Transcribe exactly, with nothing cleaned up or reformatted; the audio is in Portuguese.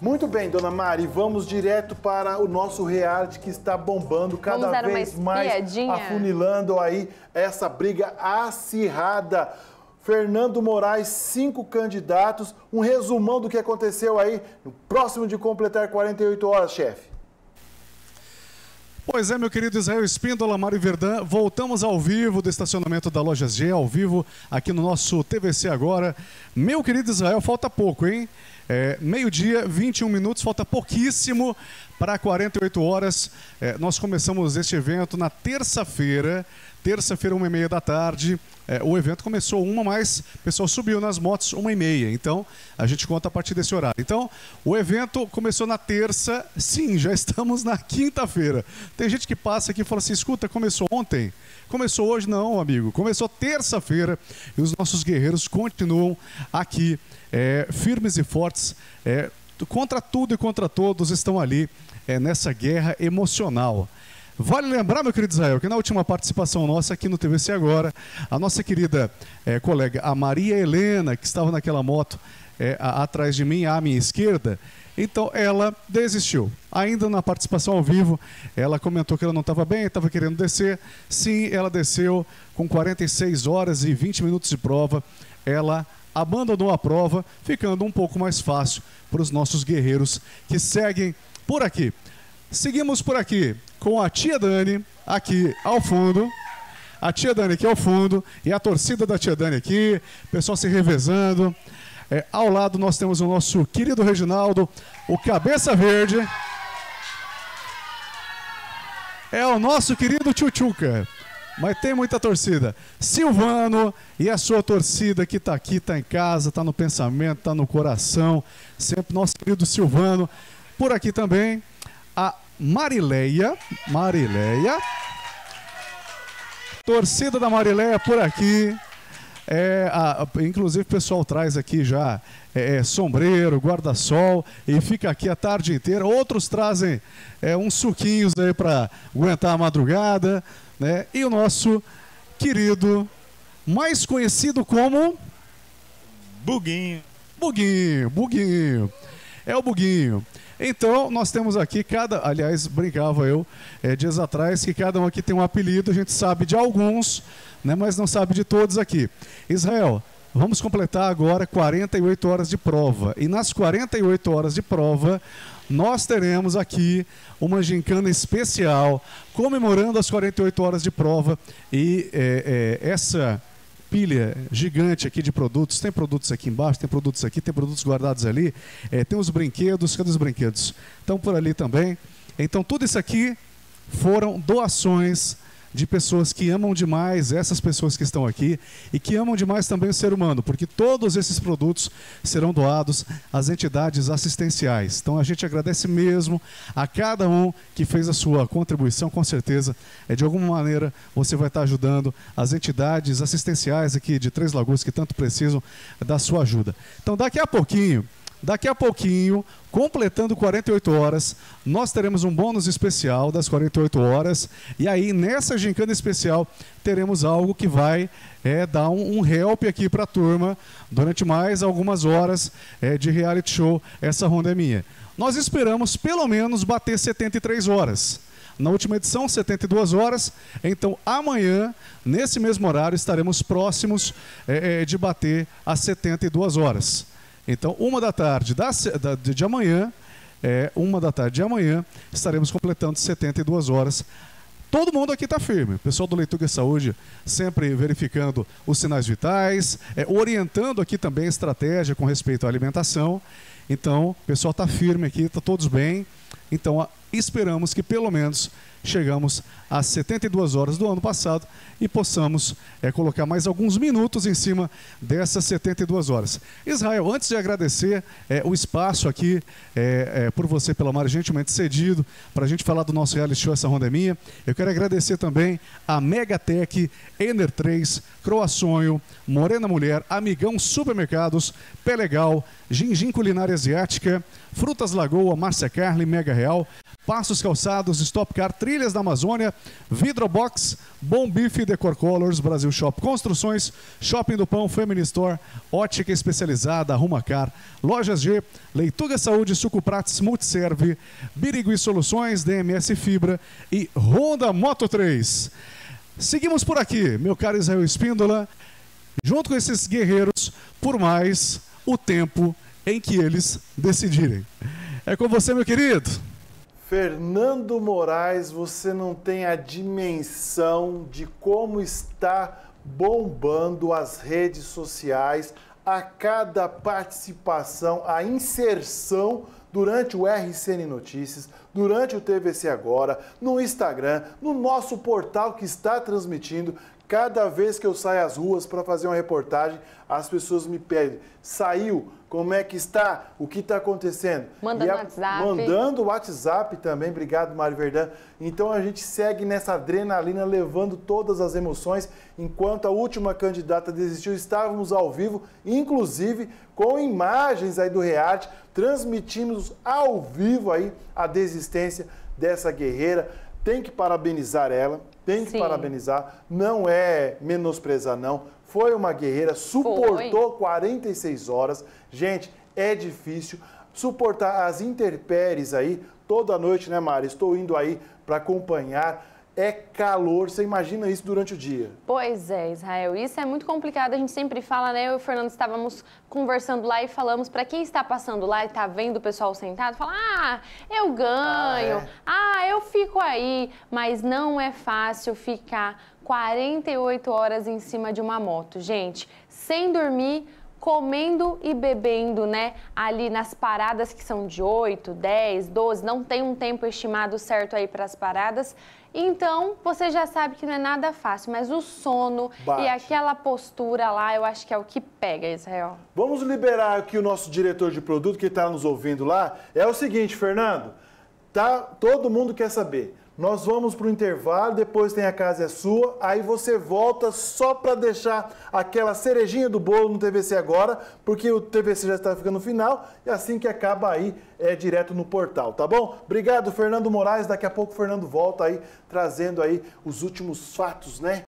Muito bem, dona Mari, vamos direto para o nosso reality que está bombando cada vez mais, afunilando aí essa briga acirrada. Fernando Moraes, cinco candidatos, um resumão do que aconteceu aí no próximo de completar quarenta e oito horas, chefe. Pois é, meu querido Israel Espíndola, Mari Verdã, voltamos ao vivo do estacionamento da Lojas G, ao vivo aqui no nosso T V C agora. Meu querido Israel, falta pouco, hein? É, meio-dia, vinte e um minutos, falta pouquíssimo para quarenta e oito horas. É, nós começamos este evento na terça-feira, terça-feira, uma e meia da tarde. É, o evento começou uma, mas o pessoal subiu nas motos uma e meia. Então, a gente conta a partir desse horário. Então, o evento começou na terça. Sim, já estamos na quinta-feira. Tem gente que passa aqui e fala assim, escuta, começou ontem? Começou hoje? Não, amigo. Começou terça-feira e os nossos guerreiros continuam aqui, é, firmes e fortes, é, contra tudo e contra todos, estão ali é, nessa guerra emocional. Vale lembrar, meu querido Israel, que na última participação nossa aqui no T V C Agora, a nossa querida é, colega, a Maria Helena, que estava naquela moto é, a, atrás de mim, à minha esquerda, então ela desistiu. Ainda na participação ao vivo, ela comentou que ela não estava bem, estava querendo descer. Sim, ela desceu com quarenta e seis horas e vinte minutos de prova. Ela abandonou a prova, ficando um pouco mais fácil para os nossos guerreiros que seguem por aqui. Seguimos por aqui com a tia Dani, aqui ao fundo. A tia Dani aqui ao fundo e a torcida da tia Dani aqui, o pessoal se revezando. É, ao lado nós temos o nosso querido Reginaldo, o Cabeça Verde. É o nosso querido Tchutchuca, mas tem muita torcida. Silvano e a sua torcida que está aqui, está em casa, está no pensamento, está no coração. Sempre nosso querido Silvano. Por aqui também a Marileia, Marileia, torcida da Marileia por aqui, é, a, a, inclusive o pessoal traz aqui já é, é, sombreiro, guarda-sol e fica aqui a tarde inteira. Outros trazem é, uns suquinhos aí para aguentar a madrugada, né? E o nosso querido, mais conhecido como Buguinho, Buguinho, Buguinho, é o Buguinho. Então, nós temos aqui cada... Aliás, brincava eu é, dias atrás que cada um aqui tem um apelido, a gente sabe de alguns, né, mas não sabe de todos aqui. Israel, vamos completar agora quarenta e oito horas de prova. E nas quarenta e oito horas de prova, nós teremos aqui uma gincana especial comemorando as quarenta e oito horas de prova. E é, é, essa... pilha gigante aqui de produtos, tem produtos aqui embaixo, tem produtos aqui, tem produtos guardados ali, é, tem os brinquedos, cadê os brinquedos? Estão por ali também. Então tudo isso aqui foram doações de pessoas que amam demais essas pessoas que estão aqui e que amam demais também o ser humano, porque todos esses produtos serão doados às entidades assistenciais. Então a gente agradece mesmo a cada um que fez a sua contribuição, com certeza, é, de alguma maneira você vai estar ajudando as entidades assistenciais aqui de Três Lagoas que tanto precisam da sua ajuda. Então daqui a pouquinho, Daqui a pouquinho, completando quarenta e oito horas, nós teremos um bônus especial das quarenta e oito horas. E aí, nessa gincana especial, teremos algo que vai é, dar um, um help aqui para a turma durante mais algumas horas é, de reality show. Essa ronda é minha. Nós esperamos, pelo menos, bater setenta e três horas. Na última edição, setenta e duas horas. Então, amanhã, nesse mesmo horário, estaremos próximos é, é, de bater as setenta e duas horas. Então, uma da tarde da, da, de amanhã, é, uma da tarde de amanhã, estaremos completando setenta e duas horas. Todo mundo aqui está firme. O pessoal do Leituga Saúde sempre verificando os sinais vitais, é, orientando aqui também a estratégia com respeito à alimentação. Então, o pessoal está firme aqui, está todos bem. Então, a, esperamos que pelo menos chegamos às setenta e duas horas do ano passado e possamos é, colocar mais alguns minutos em cima dessas setenta e duas horas. Israel, antes de agradecer é, o espaço aqui é, é, por você, pela Mari, gentilmente cedido, para a gente falar do nosso reality show, essa ronda é minha, eu quero agradecer também a Megatec, Ener três, Croassonho, Morena Mulher, Amigão Supermercados, Pé Legal, Gingim Culinária Asiática, Frutas Lagoa, Márcia Carli, Mega Real, Passos Calçados, Stop Car, Trilhas da Amazônia, Vidrobox, Bom Bife, Decor Colors, Brasil Shop Construções, Shopping do Pão, Family Store, Ótica Especializada, Arruma Car, Lojas G, Leituga Saúde, Sucuprates, Multiserve, Birigui Soluções, D M S Fibra e Honda Moto três. Seguimos por aqui, meu caro Israel Espíndola, junto com esses guerreiros, por mais o tempo em que eles decidirem. É com você, meu querido. Fernando Moraes, você não tem a dimensão de como está bombando as redes sociais, a cada participação, a inserção durante o R C N Notícias, durante o T V C Agora, no Instagram, no nosso portal que está transmitindo. Cada vez que eu saio às ruas para fazer uma reportagem, as pessoas me pedem, saiu? Como é que está? O que está acontecendo? Manda no WhatsApp. Mandando o WhatsApp também, obrigado, Mário Verdão. Então a gente segue nessa adrenalina, levando todas as emoções. Enquanto a última candidata desistiu, estávamos ao vivo, inclusive com imagens aí do reality, transmitimos ao vivo aí a desistência dessa guerreira. Tem que parabenizar ela, tem que Sim. parabenizar, não é menosprezar não. Foi uma guerreira, suportou Foi. quarenta e seis horas. Gente, é difícil suportar as intempéries aí toda noite, né, Mari? Estou indo aí para acompanhar. É calor, você imagina isso durante o dia? Pois é, Israel, isso é muito complicado, a gente sempre fala, né? Eu e o Fernando estávamos conversando lá e falamos para quem está passando lá e está vendo o pessoal sentado, fala, ah, eu ganho, ah, é? ah, eu fico aí, mas não é fácil ficar quarenta e oito horas em cima de uma moto, gente, sem dormir, comendo e bebendo, né, ali nas paradas que são de oito, dez, doze, não tem um tempo estimado certo aí para as paradas. Então, você já sabe que não é nada fácil, mas o sono Bate. e aquela postura lá, eu acho que é o que pega, Israel. Vamos liberar aqui o nosso diretor de produto que está nos ouvindo lá. É o seguinte, Fernando, tá, todo mundo quer saber. Nós vamos para o intervalo, depois tem A Casa é Sua, aí você volta só para deixar aquela cerejinha do bolo no T V C Agora, porque o T V C já está ficando no final, e assim que acaba aí, é direto no portal, tá bom? Obrigado, Fernando Moraes, daqui a pouco o Fernando volta aí, trazendo aí os últimos fatos, né?